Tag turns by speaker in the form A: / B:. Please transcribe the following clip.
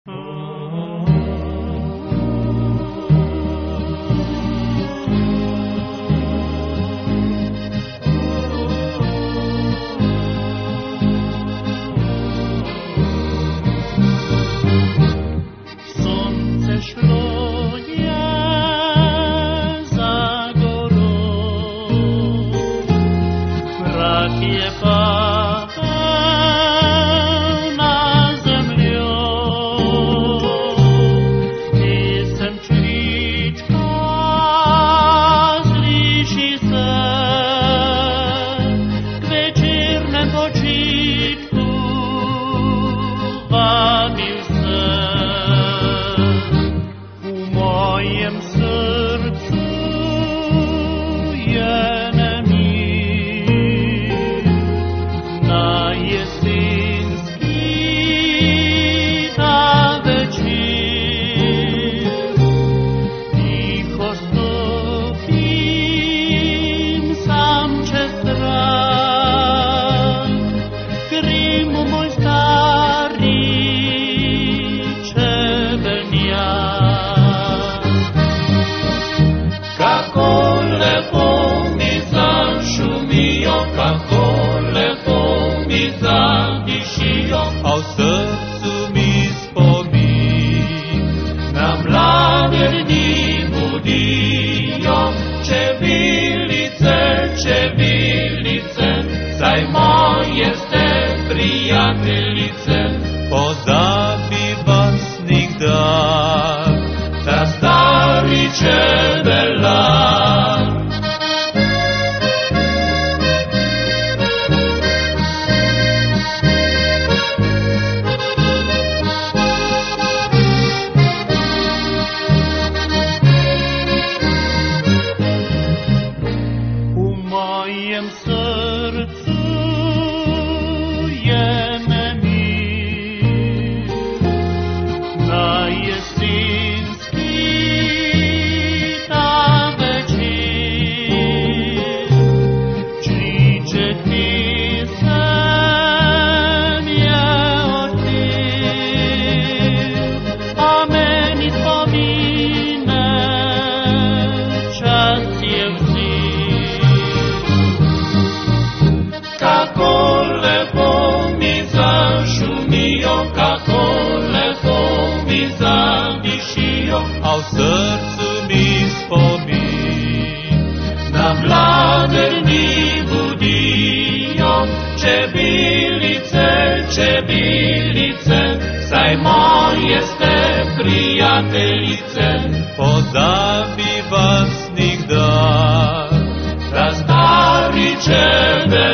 A: Słońce szluje za górą, brakuje na zemlją. Pisem ćlička sliši se k večernem počitku, vadim se. U mojem srcu je nemir, na jesenski ta večer. Tiho stopim sam čez trak, Krimu moj stari čebenjak. Kako lepo mi zašumijo, kako lepo mi zadišijo,
B: a v srcu mi spomin
A: na mlade dni budijo. Čebelice, čebelice, saj moje ste prijateljice.
B: pozabi vas nikdar.
A: Ta stari čebelar. U mojem srcu je nemir, na jesenski ta večer. Čliček pisem je odpet, a meni spomine čas je vzet. Kako lepo mi zašumijo, kako lepo mi zadišijo,
B: A v srcu mi spomin
A: na mlade dni budijo. Čebelice, čebelice, saj moje ste prijateljice.
B: pozabi vas nikdar.
A: Ta stari čebelar.